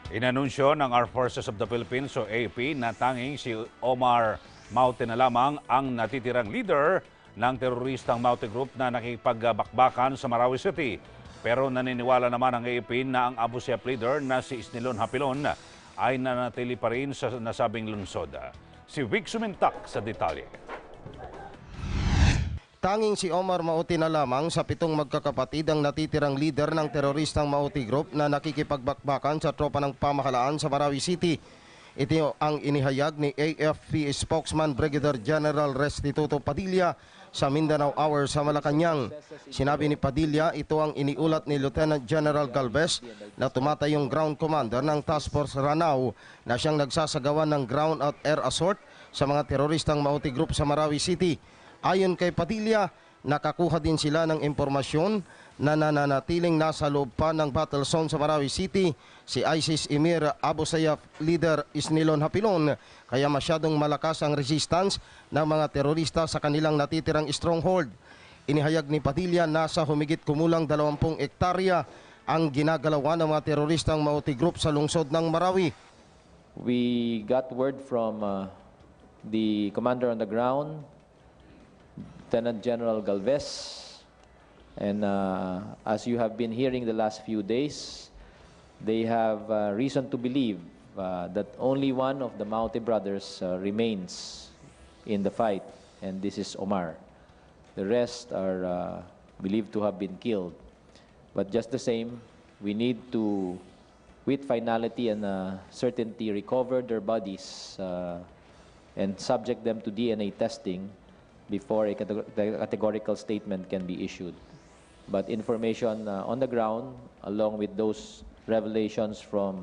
Inanunsyo ng Armed Forces of the Philippines o AP na tanging si Omar Maute na lamang ang natitirang leader ng teroristang Maute Group na nakipagbakbakan sa Marawi City. Pero naniniwala naman ang AP na ang Abu Sayyaf leader na si Isnilon Hapilon ay nanatili pa rin sa nasabing lungsod. Si Vic Sumintak sa detalye. Tanging si Omar Maute na lamang sa 7 magkakapatid ang natitirang leader ng teroristang Maute Group na nakikipagbakbakan sa tropa ng pamahalaan sa Marawi City. Ito ang inihayag ni AFP spokesman Brigadier General Restituto Padilla sa Mindanao Hour sa Malacanang. Sinabi ni Padilla, ito ang iniulat ni Lieutenant General Galvez na tumatayong ground commander ng Task Force Ranao na siyang nagsasagawa ng ground at air assault sa mga teroristang Maute Group sa Marawi City. Ayon kay Padilla, nakakuha din sila ng impormasyon na nananatiling nasa loob pa ng battle zone sa Marawi City si ISIS Emir Abu Sayyaf leader Isnilon Hapilon, kaya masyadong malakas ang resistance ng mga terorista sa kanilang natitirang stronghold. Inihayag ni Padilla na sa humigit kumulang 20 ektarya ang ginagalawan ng mga teroristang Maute Group sa lungsod ng Marawi. We got word from the commander on the ground, Lieutenant General Galvez, and as you have been hearing the last few days, they have reason to believe that only one of the Maute brothers remains in the fight, and this is Omar. The rest are believed to have been killed. But just the same, we need to, with finality and certainty, recover their bodies and subject them to DNA testing before a categorical statement can be issued. But information on the ground, along with those revelations from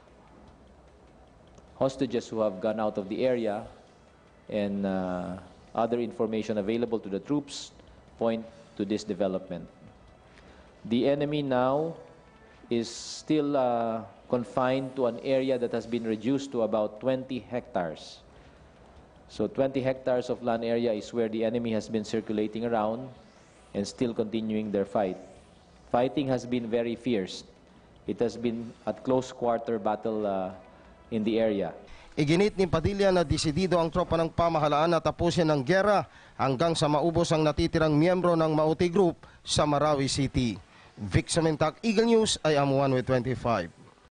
hostages who have gone out of the area and other information available to the troops, point to this development. The enemy now is still confined to an area that has been reduced to about 20 hectares. So 20 hectares of land area is where the enemy has been circulating around and still continuing their fight. Fighting has been very fierce. It has been at close quarter battle in the area. Iginit ni Padilla na desidido ang tropa ng pamahalaan na tapusin ang gera hanggang sa maubos ang natitirang miyembro ng Maute Group sa Marawi City. Vic Sumintak, Eagle News, I am 1 with 25.